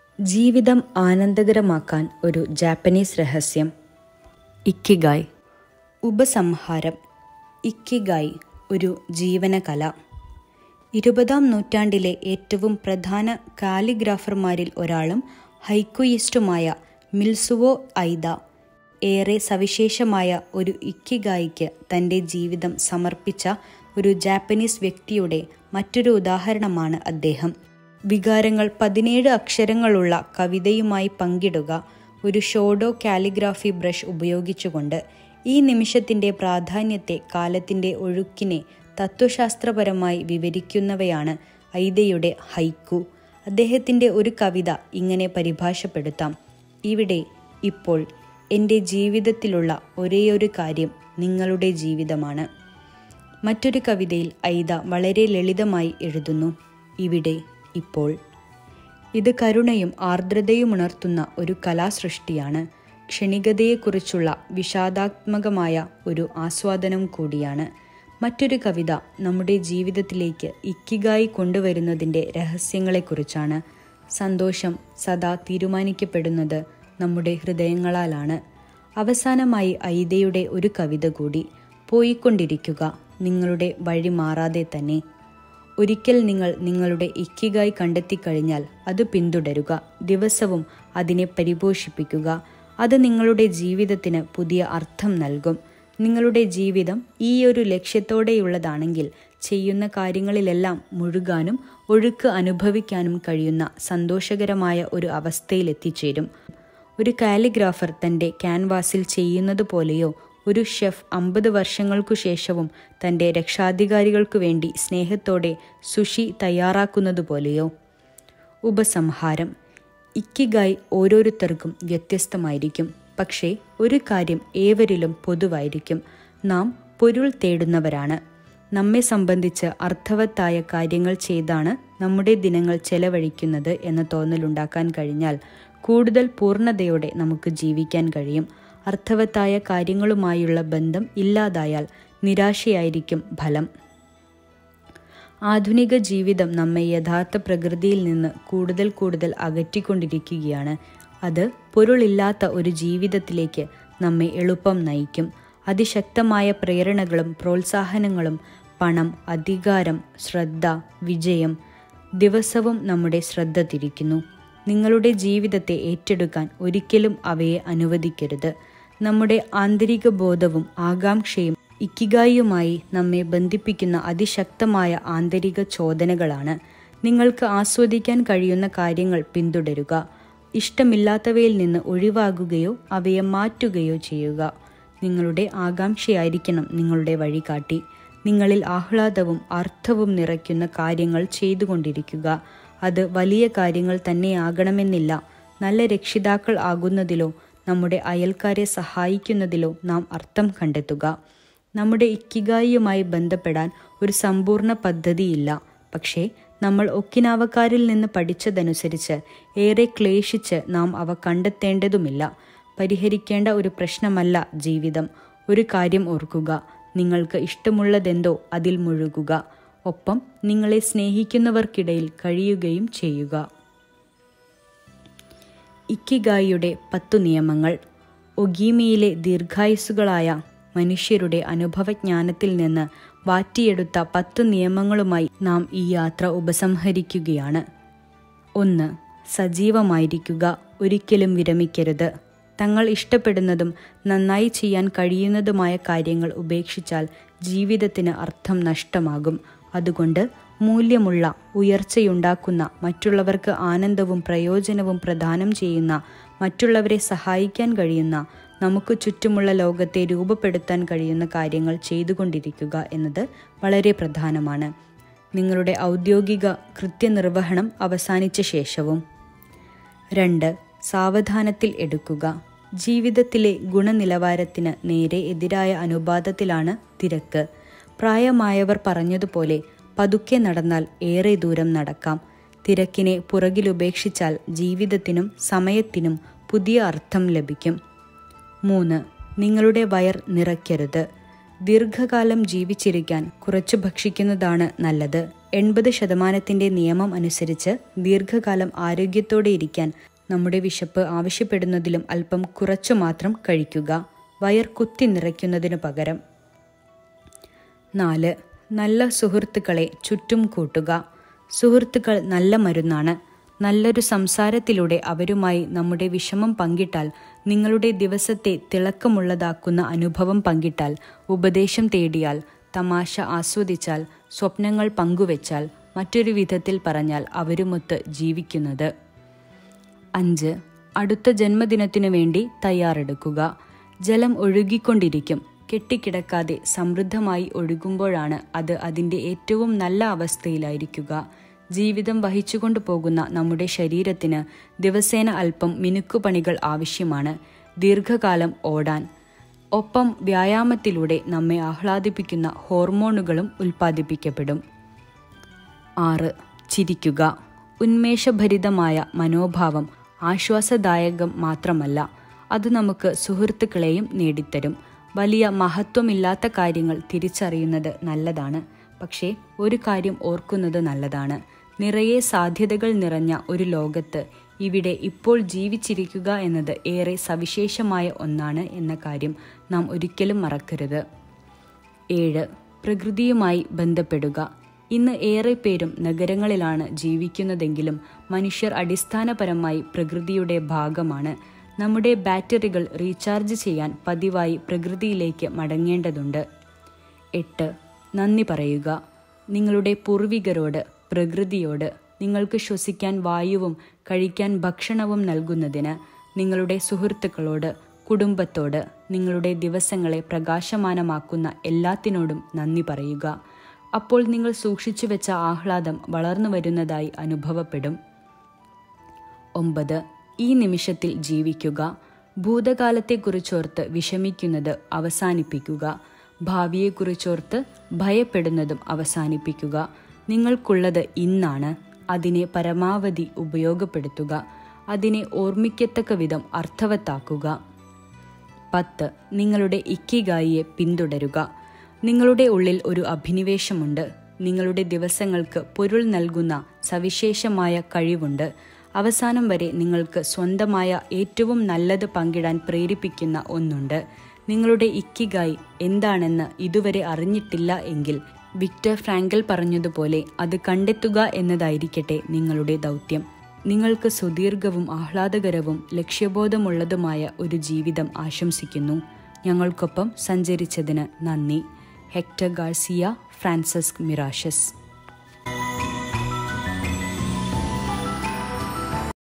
ജീവിതം ആനന്ദകരമാക്കാൻ ഒരു ജാപ്പനീസ് രഹസ്യം. ഇക്കിഗായ്. ഉപസംഹാരം. ഇക്കിഗായ് ഒരു ജീവനകല. 20-ാം നൂറ്റാണ്ടിലെ ഏറ്റവും പ്രധാന കാലിഗ്രാഫർമാരിൽ ഒരാളും ഹൈക്കുയിസ്റ്റുമായ മിത്സുവോ ഐദ ഏറെ സവിശേഷമായ ഒരു ഇക്കിഗായിക്ക് തൻ്റെ ജീവിതം സമർപ്പിച്ച ഒരു ജാപ്പനീസ് വ്യക്തിയുടെ മറ്റൊരു ഉദാഹരണമാണ് അദ്ദേഹം. വികാരങ്ങൾ 17 അക്ഷരങ്ങളുള്ള കവിതയുമായി പങ്കിടുക ഒരു ഷോഡോ കാലിഗ്രാഫി ബ്രഷ് ഉപയോഗിച്ചുകൊണ്ട്. ഈ നിമിഷത്തിൻ്റെ പ്രാധാന്യത്തെ, കാലത്തിൻ്റെ ഒഴുക്കിനെ തത്വശാസ്ത്രപരമായി വിവരിക്കുന്നവയാണ് ഐദയുടെ ഹൈക്കു. അദ്ദേഹത്തിൻ്റെ ഒരു കവിത ഇങ്ങനെ പരിഭാഷപ്പെടുത്താം: ഇവിടെ, ഇപ്പോൾ, എൻ്റെ ജീവിതത്തിലുള്ള ഒരേയൊരു കാര്യം നിങ്ങളുടെ ജീവിതമാണ്. മറ്റൊരു കവിതയിൽ ഐദ വളരെ ലളിതമായി എഴുതുന്നു: ഇവിടെ, ഇപ്പോൾ. ഇത് കരുണയും ആർദ്രതയും ഉണർത്തുന്ന ഒരു കലാസൃഷ്ടിയാണ്. ക്ഷണികതയെക്കുറിച്ചുള്ള വിഷാദാത്മകമായ ഒരു ആസ്വാദനം കൂടിയാണ്. മറ്റൊരു കവിത നമ്മുടെ ജീവിതത്തിലേക്ക് ഇക്കിഗായി കൊണ്ടുവരുന്നതിൻ്റെ രഹസ്യങ്ങളെക്കുറിച്ചാണ്. സന്തോഷം സദാ തീരുമാനിക്കപ്പെടുന്നത് നമ്മുടെ ഹൃദയങ്ങളാലാണ്. അവസാനമായി ഐദയുടെ ഒരു കവിത കൂടി: പോയിക്കൊണ്ടിരിക്കുക, നിങ്ങളുടെ വഴി മാറാതെ തന്നെ. ഒരിക്കൽ നിങ്ങൾ നിങ്ങളുടെ ഇക്കിഗായ് കണ്ടെത്തിക്കഴിഞ്ഞാൽ അത് പിന്തുടരുക, ദിവസവും അതിനെ പരിപോഷിപ്പിക്കുക. അത് നിങ്ങളുടെ ജീവിതത്തിന് പുതിയ അർത്ഥം നൽകും. നിങ്ങളുടെ ജീവിതം ഈയൊരു ലക്ഷ്യത്തോടെയുള്ളതാണെങ്കിൽ ചെയ്യുന്ന കാര്യങ്ങളിലെല്ലാം മുഴുകാനും ഒഴുക്ക് അനുഭവിക്കാനും കഴിയുന്ന സന്തോഷകരമായ ഒരു അവസ്ഥയിലെത്തിച്ചേരും. ഒരു കാലിഗ്രാഫർ തൻ്റെ ക്യാൻവാസിൽ ചെയ്യുന്നത് പോലെയോ ഒരു ഷെഫ് 50 വർഷങ്ങൾക്കു ശേഷവും തൻ്റെ രക്ഷാധികാരികൾക്കു വേണ്ടി സ്നേഹത്തോടെ സുഷി തയ്യാറാക്കുന്നതുപോലെയോ. ഉപസംഹാരം. ഇക്കിഗായ് ഓരോരുത്തർക്കും വ്യത്യസ്തമായിരിക്കും. പക്ഷേ ഒരു കാര്യം ഏവരിലും പൊതുവായിരിക്കും: നാം പൊരുൾ തേടുന്നവരാണ്. നമ്മെ സംബന്ധിച്ച് അർത്ഥവത്തായ കാര്യങ്ങൾ ചെയ്താണ് നമ്മുടെ ദിനങ്ങൾ ചെലവഴിക്കുന്നത് എന്ന തോന്നലുണ്ടാക്കാൻ കഴിഞ്ഞാൽ കൂടുതൽ പൂർണ്ണതയോടെ നമുക്ക് ജീവിക്കാൻ കഴിയും. അർത്ഥവത്തായ കാര്യങ്ങളുമായുള്ള ബന്ധം ഇല്ലാതായാൽ നിരാശയായിരിക്കും ഫലം. ആധുനിക ജീവിതം നമ്മെ യഥാർത്ഥ പ്രകൃതിയിൽ നിന്ന് കൂടുതൽ അകറ്റിക്കൊണ്ടിരിക്കുകയാണ്. അത് പൊരുളില്ലാത്ത ഒരു ജീവിതത്തിലേക്ക് നമ്മെ എളുപ്പം നയിക്കും. അതിശക്തമായ പ്രേരണകളും പ്രോത്സാഹനങ്ങളും, പണം, അധികാരം, ശ്രദ്ധ, വിജയം, ദിവസവും നമ്മുടെ ശ്രദ്ധ തിരിക്കുന്നു. നിങ്ങളുടെ ജീവിതത്തെ ഏറ്റെടുക്കാൻ ഒരിക്കലും അവയെ അനുവദിക്കരുത്. നമ്മുടെ ആന്തരിക ബോധവും ആകാംക്ഷയും ഇക്കിഗായിയുമായി നമ്മെ ബന്ധിപ്പിക്കുന്ന അതിശക്തമായ ആന്തരിക ചോദനകളാണ്. നിങ്ങൾക്ക് ആസ്വദിക്കാൻ കഴിയുന്ന കാര്യങ്ങൾ പിന്തുടരുക. ഇഷ്ടമില്ലാത്തവയിൽ നിന്ന് ഒഴിവാകുകയോ അവയെ മാറ്റുകയോ ചെയ്യുക. നിങ്ങളുടെ ആകാംക്ഷയായിരിക്കണം നിങ്ങളുടെ വഴികാട്ടി. നിങ്ങളിൽ ആഹ്ലാദവും അർത്ഥവും നിറയ്ക്കുന്ന കാര്യങ്ങൾ ചെയ്തുകൊണ്ടിരിക്കുക. അത് വലിയ കാര്യങ്ങൾ തന്നെയാകണമെന്നില്ല. നല്ല രക്ഷിതാക്കൾ ആകുന്നതിലോ നമ്മുടെ അയൽക്കാരെ സഹായിക്കുന്നതിലോ നാം അർത്ഥം കണ്ടെത്തുക. നമ്മുടെ ഇക്കിഗായിയുമായി ബന്ധപ്പെടാൻ ഒരു സമ്പൂർണ്ണ പദ്ധതിയില്ല. പക്ഷേ നമ്മൾ ഒക്കിനാവക്കാരിൽ നിന്ന് പഠിച്ചതനുസരിച്ച് ഏറെ ക്ലേശിച്ച് നാം അവ കണ്ടെത്തേണ്ടതുമില്ല. പരിഹരിക്കേണ്ട ഒരു പ്രശ്നമല്ല ജീവിതം. ഒരു കാര്യം ഓർക്കുക: നിങ്ങൾക്ക് ഇഷ്ടമുള്ളതെന്തോ അതിൽ മുഴുകുക. ഒപ്പം നിങ്ങളെ സ്നേഹിക്കുന്നവർക്കിടയിൽ കഴിയുകയും ചെയ്യുക. ഇക്കിഗായിയുടെ 10 നിയമങ്ങൾ. ഒഗീമിയിലെ ദീർഘായുസ്സുകളായ മനുഷ്യരുടെ അനുഭവജ്ഞാനത്തിൽ നിന്ന് വാറ്റിയെടുത്ത 10 നിയമങ്ങളുമായി നാം ഈ യാത്ര ഉപസംഹരിക്കുകയാണ്. 1. സജീവമായിരിക്കുക, ഒരിക്കലും വിരമിക്കരുത്. തങ്ങൾ ഇഷ്ടപ്പെടുന്നതും നന്നായി ചെയ്യാൻ കഴിയുന്നതുമായ കാര്യങ്ങൾ ഉപേക്ഷിച്ചാൽ ജീവിതത്തിന് അർത്ഥം നഷ്ടമാകും. അതുകൊണ്ട് മൂല്യമുള്ള, ഉയർച്ചയുണ്ടാക്കുന്ന, മറ്റുള്ളവർക്ക് ആനന്ദവും പ്രയോജനവും പ്രദാനം ചെയ്യുന്ന, മറ്റുള്ളവരെ സഹായിക്കാൻ കഴിയുന്ന, നമുക്ക് ചുറ്റുമുള്ള ലോകത്തെ രൂപപ്പെടുത്താൻ കഴിയുന്ന കാര്യങ്ങൾ ചെയ്തുകൊണ്ടിരിക്കുക എന്നത് വളരെ പ്രധാനമാണ്. നിങ്ങളുടെ ഔദ്യോഗിക കൃത്യനിർവഹണം അവസാനിച്ച ശേഷവും. 2. സാവധാനത്തിൽ എടുക്കുക. ജീവിതത്തിലെ ഗുണനിലവാരത്തിന് നേരെ എതിരായ അനുപാതത്തിലാണ് തിരക്ക്. പ്രായമായവർ പറഞ്ഞതുപോലെ പതുക്കെ നടന്നാൽ ഏറെ ദൂരം നടക്കാം. തിരക്കിനെ പുറകിലുപേക്ഷിച്ചാൽ ജീവിതത്തിനും സമയത്തിനും പുതിയ അർത്ഥം ലഭിക്കും. 3. നിങ്ങളുടെ വയർ നിറയ്ക്കരുത്. ദീർഘകാലം ജീവിച്ചിരിക്കാൻ കുറച്ച് ഭക്ഷിക്കുന്നതാണ് നല്ലത്. 80% നിയമം അനുസരിച്ച് ദീർഘകാലം ആരോഗ്യത്തോടെ ഇരിക്കാൻ നമ്മുടെ വിശപ്പ് ആവശ്യപ്പെടുന്നതിലും അല്പം കുറച്ചു മാത്രം കഴിക്കുക, വയർ കുത്തി നിറയ്ക്കുന്നതിനു പകരം. 4. നല്ല സുഹൃത്തുക്കളെ ചുറ്റും കൂട്ടുക. സുഹൃത്തുക്കൾ നല്ല മരുന്നാണ്. നല്ലൊരു സംസാരത്തിലൂടെ അവരുമായി നമ്മുടെ വിഷമം പങ്കിട്ടാൽ, നിങ്ങളുടെ ദിവസത്തെ തിളക്കമുള്ളതാക്കുന്ന അനുഭവം പങ്കിട്ടാൽ, ഉപദേശം തേടിയാൽ, തമാശ ആസ്വദിച്ചാൽ, സ്വപ്നങ്ങൾ പങ്കുവെച്ചാൽ, മറ്റൊരു വിധത്തിൽ പറഞ്ഞാൽ അവരുമൊത്ത് ജീവിക്കുന്നത്. 5. അടുത്ത ജന്മദിനത്തിനു വേണ്ടി തയ്യാറെടുക്കുക. ജലം ഒഴുകിക്കൊണ്ടിരിക്കും. കെട്ടിക്കിടക്കാതെ സമൃദ്ധമായി ഒഴുകുമ്പോഴാണ് അത് അതിൻ്റെ ഏറ്റവും നല്ല അവസ്ഥയിലായിരിക്കുക. ജീവിതം വഹിച്ചുകൊണ്ടു പോകുന്ന നമ്മുടെ ശരീരത്തിന് ദിവസേന അല്പം മിനുക്കുപണികൾ ആവശ്യമാണ്, ദീർഘകാലം ഓടാൻ. ഒപ്പം വ്യായാമത്തിലൂടെ നമ്മെ ആഹ്ലാദിപ്പിക്കുന്ന ഹോർമോണുകളും ഉൽപ്പാദിപ്പിക്കപ്പെടും. 6. ചിരിക്കുക. ഉന്മേഷഭരിതമായ മനോഭാവം ആശ്വാസദായകം മാത്രമല്ല, അത് നമുക്ക് സുഹൃത്തുക്കളെയും നേടിത്തരും. വലിയ മഹത്വമില്ലാത്ത കാര്യങ്ങൾ തിരിച്ചറിയുന്നത് നല്ലതാണ്, പക്ഷേ ഒരു കാര്യം ഓർക്കുന്നത് നല്ലതാണ്. നിറയെ സാധ്യതകൾ നിറഞ്ഞ ഒരു ലോകത്ത് ഇവിടെ ഇപ്പോൾ ജീവിച്ചിരിക്കുക എന്നത് ഏറെ സവിശേഷമായ ഒന്നാണ് എന്ന കാര്യം നാം ഒരിക്കലും മറക്കരുത്. 7. പ്രകൃതിയുമായി ബന്ധപ്പെടുക. ഇന്ന് ഏറെ പേരും നഗരങ്ങളിലാണ് ജീവിക്കുന്നതെങ്കിലും മനുഷ്യർ അടിസ്ഥാനപരമായി പ്രകൃതിയുടെ ഭാഗമാണ്. നമ്മുടെ ബാറ്ററികൾ റീചാർജ് ചെയ്യാൻ പതിവായി പ്രകൃതിയിലേക്ക് മടങ്ങേണ്ടതുണ്ട്. 8. നന്ദി പറയുക. നിങ്ങളുടെ പൂർവികരോട്, പ്രകൃതിയോട്, നിങ്ങൾക്ക് ശ്വസിക്കാൻ വായുവും കഴിക്കാൻ ഭക്ഷണവും നൽകുന്നതിന്, നിങ്ങളുടെ സുഹൃത്തുക്കളോട്, കുടുംബത്തോട്, നിങ്ങളുടെ ദിവസങ്ങളെ പ്രകാശമാനമാക്കുന്ന എല്ലാത്തിനോടും നന്ദി പറയുക. അപ്പോൾ നിങ്ങൾ സൂക്ഷിച്ചു വെച്ച ആഹ്ലാദം വളർന്നു വരുന്നതായി അനുഭവപ്പെടും. 9. ഈ നിമിഷത്തിൽ ജീവിക്കുക. ഭൂതകാലത്തെക്കുറിച്ചോർത്ത് വിഷമിക്കുന്നത് അവസാനിപ്പിക്കുക. ഭാവിയെക്കുറിച്ചോർത്ത് ഭയപ്പെടുന്നതും അവസാനിപ്പിക്കുക. നിങ്ങൾക്കുള്ളത് ഇന്നാണ്. അതിനെ പരമാവധി ഉപയോഗപ്പെടുത്തുക. അതിനെ ഓർമ്മിക്കത്തക്ക വിധം അർത്ഥവത്താക്കുക. 10. നിങ്ങളുടെ ഇക്കിഗായിയെ പിന്തുടരുക. നിങ്ങളുടെ ഉള്ളിൽ ഒരു അഭിനിവേശമുണ്ട്. നിങ്ങളുടെ ദിവസങ്ങൾക്ക് പൊരുൾ നൽകുന്ന സവിശേഷമായ കഴിവുണ്ട്. അവസാനം വരെ നിങ്ങൾക്ക് സ്വന്തമായ ഏറ്റവും നല്ലത് പങ്കിടാൻ പ്രേരിപ്പിക്കുന്ന ഒന്നുണ്ട്. നിങ്ങളുടെ ഇക്കിഗായി എന്താണെന്ന് ഇതുവരെ അറിഞ്ഞിട്ടില്ല എങ്കിൽ, വിക്ടർ ഫ്രാങ്കൽ പറഞ്ഞതുപോലെ അത് കണ്ടെത്തുക എന്നതായിരിക്കട്ടെ നിങ്ങളുടെ ദൗത്യം. നിങ്ങൾക്ക് സുദീർഘവും ആഹ്ലാദകരവും ലക്ഷ്യബോധമുള്ളതുമായ ഒരു ജീവിതം ആശംസിക്കുന്നു. ഞങ്ങൾക്കൊപ്പം സഞ്ചരിച്ചതിന് നന്ദി. Hector Garcia Francesc മിറാഷസ്.